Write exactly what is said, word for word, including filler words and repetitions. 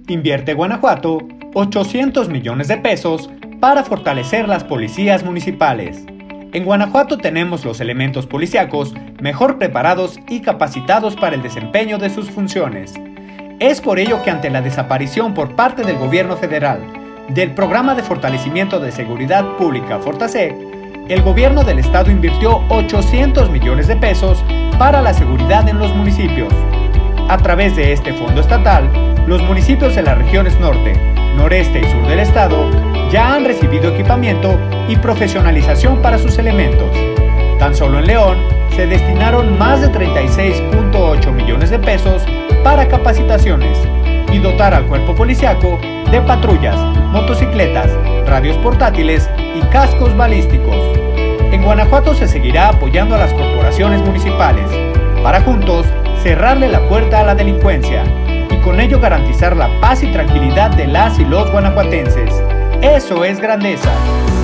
Invierte Guanajuato ochocientos millones de pesos para fortalecer las policías municipales. En Guanajuato tenemos los elementos policíacos mejor preparados y capacitados para el desempeño de sus funciones. Es por ello que ante la desaparición por parte del gobierno federal del Programa de Fortalecimiento de Seguridad Pública Fortasec, el gobierno del estado invirtió ochocientos millones de pesos para la seguridad en los municipios. A través de este fondo estatal, los municipios de las regiones norte, noreste y sur del estado ya han recibido equipamiento y profesionalización para sus elementos. Tan solo en León se destinaron más de treinta y seis punto ocho millones de pesos para capacitaciones y dotar al cuerpo policiaco de patrullas, motocicletas, radios portátiles y cascos balísticos. En Guanajuato se seguirá apoyando a las corporaciones municipales para juntos cerrarle la puerta a la delincuencia y con ello garantizar la paz y tranquilidad de las y los guanajuatenses. Eso es grandeza.